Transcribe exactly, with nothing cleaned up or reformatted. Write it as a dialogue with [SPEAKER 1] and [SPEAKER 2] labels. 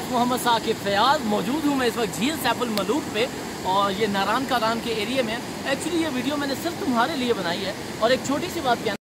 [SPEAKER 1] शेख मोहम्मद साकिब फयाज मौजूद हूँ मैं इस वक्त झील सैफुल मलूक पे, और ये नारान कारान के एरिया में। एक्चुअली ये वीडियो मैंने सिर्फ तुम्हारे लिए बनाई है। और एक छोटी सी बात कहना